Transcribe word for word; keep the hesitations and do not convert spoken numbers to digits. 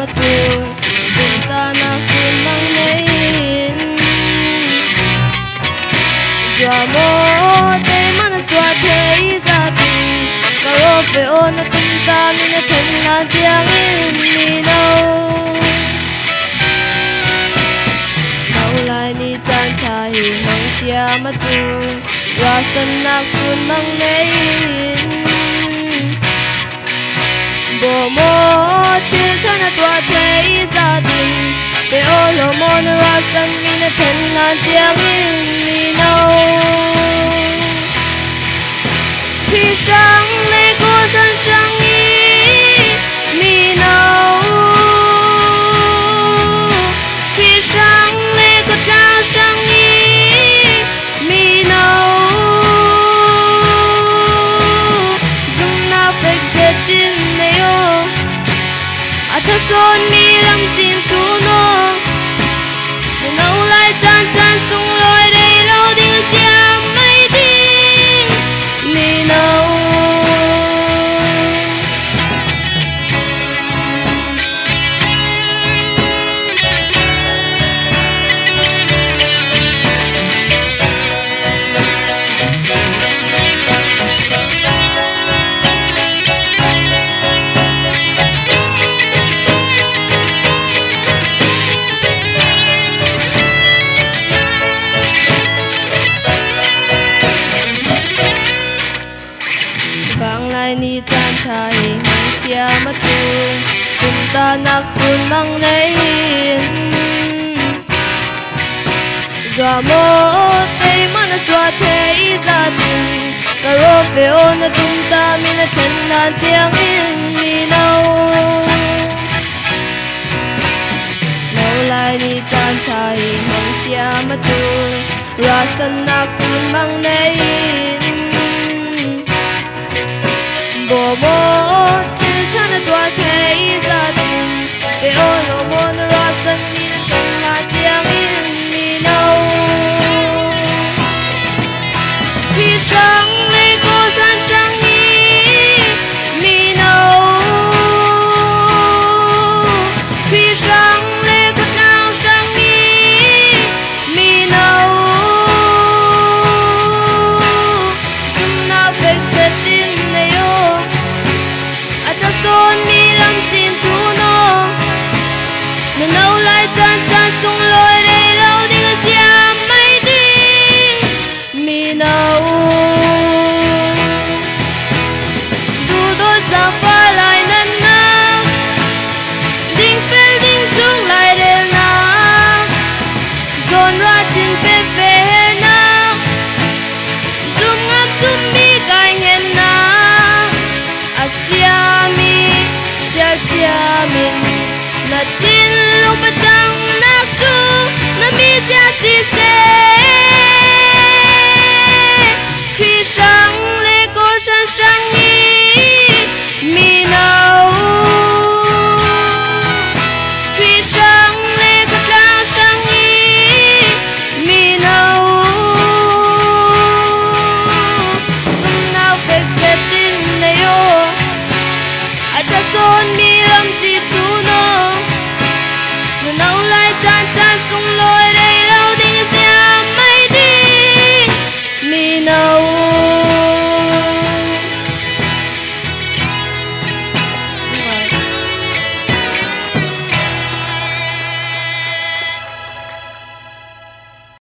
mà tu cùng ta na xin mang nein dọa mô tê mà na dọa thế gia tình cả rô phê ô na tum ta mi na thân na tiếng in mi nâu nâu lại ni chan tha hi mang chia mà tu ra san nak sun mang nein bộ mô chil cho na tua thế gia đình để ô lô mô na ra san mi na thân na tiếng in mi nâu khi sáng lê cô san sang ý mi nâu khi sáng lê cô cao sang ý mi nâu dùng na phép dệt tin này ô à cha son mi lâm xin chú nó để nấu lại tan tan sung lối đây lâu tiếng xiêm mấy tiếng mi nâu ni chan thai mang chia mà tu cùng ta nak sun mang nein dọa mô tê mà na dọa thế gia đình cả rô phê ô na tum ta mi na thân na tiếng in mi nâu nâu lại ni chan thai mang chia mà tu ra san nak sun mang nein bộ mô chil cho na tua thế gia đình để ô lô mô na ra san mi na thân na tiếng in mi nâu khi sáng lê cô san sang ý mi nâu khi sáng lê cô cao sang ý mi nâu dùng na phép sẽ tin này ô cha son mi lâm xin chú nó nên nấu lại tan tan sung lối đây lâu tiếng xiêm mấy tiếng mi nâu tu đốt ra pha lại năn na đinh phê đinh trúc lại đền na dồn ra trên bếp phê na zoom ngắm zoom mi cài hẹn na Asiami shall chiamin na chin lu patang nak tu na mi sia si